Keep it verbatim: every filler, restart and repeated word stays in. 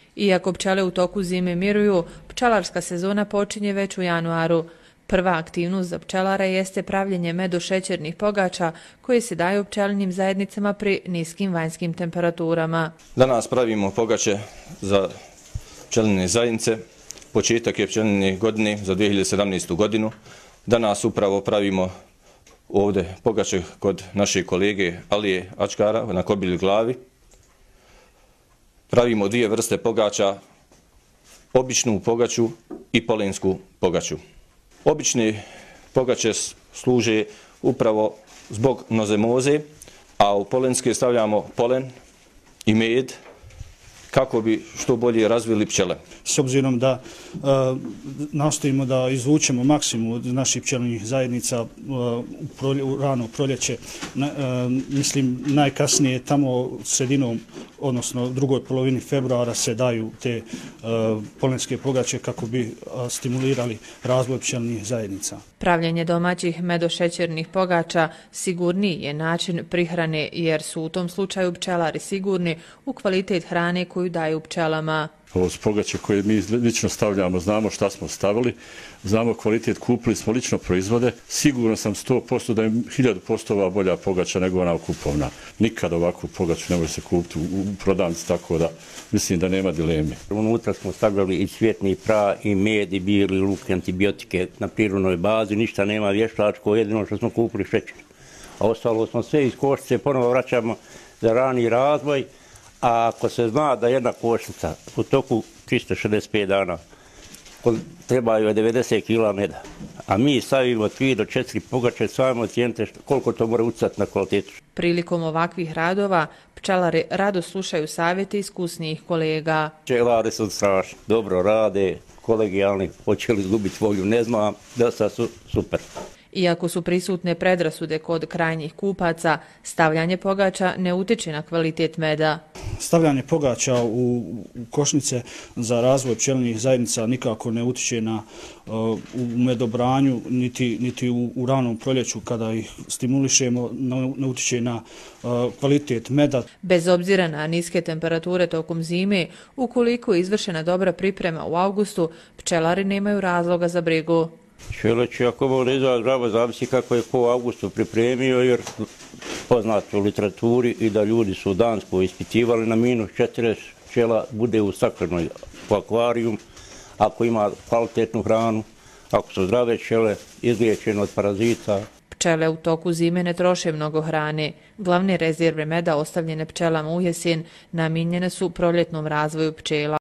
Iako pčele u toku zime miruju, pčelarska sezona počinje već u januaru. Prva aktivnost za pčelara jeste pravljenje medošećernih pogača koje se daju pčelinjim zajednicama pri niskim vanjskim temperaturama. Danas pravimo pogače za pčelinje zajednice. Početak je pčelinje godine za dvije hiljade sedamnaestu. godinu. Danas upravo pravimo ovdje pogače kod naše kolege Alije Ačkara na Kobilj glavi. Pravimo dvije vrste pogača, običnu pogaču i polensku pogaču. Obične pogače služe upravo zbog nozemoze, a u polenske stavljamo polen i med kako bi što bolje razvili pčele. S obzirom da e, nastojimo da izvučemo maksimum od naših pčelinjih zajednica e, u, prolje, u rano proljeće, na, e, mislim najkasnije tamo sredinom, odnosno drugoj polovini februara se daju te e, polenske pogače kako bi a, stimulirali razvoj pčelinjih zajednica. Pravljenje domaćih medošećernih pogača sigurniji je način prihrane jer su u tom slučaju pčelari sigurni u kvalitet hrane koju daju pčelama. Ovo su pogače koje mi lično stavljamo, znamo šta smo stavili, znamo kvalitet, kupili smo lično proizvode. Sigurno sam sto posto da je hiljadu postova bolja pogača nego ona kupovna. Nikad ovakvu pogaču ne može se kupiti u prodavnici, tako da mislim da nema dileme. Unutra smo stavljali i cvjetni prah, i med, i bijeli luk, antibiotike na prirodnoj bazi, ništa nema vještačko, jedino što smo kupili šećer. A ostalo smo sve iz košnice, ponovo vraćamo za rani razvoj. A ako se zna da jedna košnica u toku tristo šezdeset pet dana trebaju je devedeset kila meda, a mi stavimo tri do četiri pogače, samo ocijenite koliko to mora utjecati na kvalitetu. Prilikom ovakvih radova pčelari rado slušaju savjete iskusnijih kolega. Pčelari su strašni, dobro rade, kolegijalni, hoće li izgubiti volju, ne znam, da sad su super. Iako su prisutne predrasude kod krajnjih kupaca, stavljanje pogača ne utiče na kvalitet meda. Stavljanje pogača u, u košnice za razvoj pčelinjih zajednica nikako ne utiče na uh, u medobranju, niti, niti u, u ranom proljeću kada ih stimulišemo, ne, ne utiče na uh, kvalitet meda. Bez obzira na niske temperature tokom zime, ukoliko je izvršena dobra priprema u avgustu, pčelari nemaju razloga za brigu. Pčele će ako vole izaći zdravo, zavisi kako je ko u avgustu pripremio, jer poznato u literaturi i da ljudi su u Danskoj ispitivali na minus četrdeset pčela bude u staklenoj akvarijum, ako ima kvalitetnu hranu, ako su zdrave pčele, izliječene od parazita. Pčele u toku zime ne troše mnogo hrane. Glavne rezerve meda ostavljene pčelama u jesen namijenjene su proljetnom razvoju pčela.